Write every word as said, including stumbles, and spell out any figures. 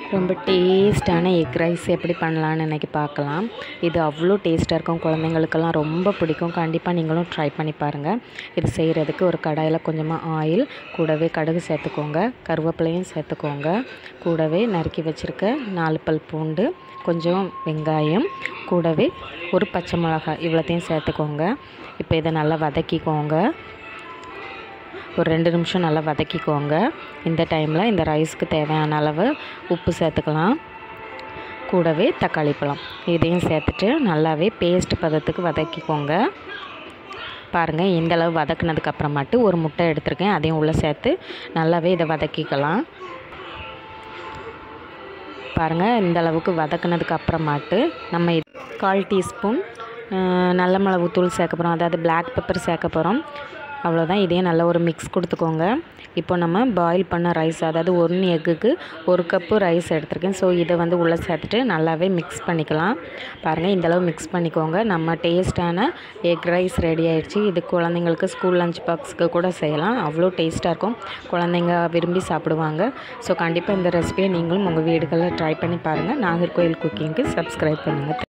ரொம்ப டேஸ்ட்டான egg rice எப்படி பண்ணலான்னு இன்றைக்கி பார்க்கலாம். இது அவ்வளோ டேஸ்ட்டாக இருக்கும், குழந்தைங்களுக்கெல்லாம் ரொம்ப பிடிக்கும். கண்டிப்பாக நீங்களும் ட்ரை பண்ணி பாருங்கள். இது செய்கிறதுக்கு ஒரு கடாயில் கொஞ்சமாக ஆயில், கூடவே கடுகு சேர்த்துக்கோங்க, கருவேப்பிலையும் சேர்த்துக்கோங்க, கூடவே நறுக்கி வச்சுருக்க நாலு பல் பூண்டு, கொஞ்சம் வெங்காயம், கூடவே ஒரு பச்சை மிளகாய் இவ்வளோத்தையும் சேர்த்துக்கோங்க. இப்போ இதை நல்லா வதக்கிக்கோங்க. ஒரு ரெண்டு நிமிஷம் நல்லா வதக்கிக்கோங்க. இந்த டைமில் இந்த ரைஸ்க்கு தேவையான அளவு உப்பு சேர்த்துக்கலாம், கூடவே தக்காளி பழம் இதையும் சேர்த்துட்டு நல்லாவே பேஸ்ட் பதத்துக்கு வதக்கிக்கோங்க. பாருங்கள், இந்தளவு வதக்குனதுக்கு அப்புறமாட்டு ஒரு முட்டை எடுத்துருக்கேன், அதையும் உள்ளே சேர்த்து நல்லாவே இதை வதக்கிக்கலாம். பாருங்கள், இந்த அளவுக்கு வதக்குனதுக்கு அப்புறமாட்டு நம்ம கால் டீஸ்பூன் நல்ல மிளகு தூள் சேர்க்க போகிறோம், அதாவது பிளாக் பெப்பர் சேர்க்க போகிறோம். அவ்வளோதான். இதையும் நல்ல ஒரு மிக்ஸ் கொடுத்துக்கோங்க. இப்போ நம்ம பாயில் பண்ண ரைஸ், அதாவது ஒன்று எக்குக்கு ஒரு கப்பு ரைஸ் எடுத்துருக்கேன். ஸோ இதை வந்து உள்ளே சேர்த்துட்டு நல்லாவே மிக்ஸ் பண்ணிக்கலாம். பாருங்கள், இந்தளவு மிக்ஸ் பண்ணிக்கோங்க. நம்ம டேஸ்ட்டான எக் ரைஸ் ரெடி ஆகிடுச்சு. இது குழந்தைங்களுக்கு ஸ்கூல் லஞ்ச் பாக்ஸுக்கு கூட செய்யலாம், அவ்வளோ டேஸ்ட்டாக இருக்கும், குழந்தைங்க விரும்பி சாப்பிடுவாங்க. ஸோ கண்டிப்பாக இந்த ரெசிபியை நீங்களும் உங்கள் வீடுகளில் ட்ரை பண்ணி பாருங்கள். நாகர்கோவில் குக்கிங்க்கு சப்ஸ்கிரைப் பண்ணுங்கள்.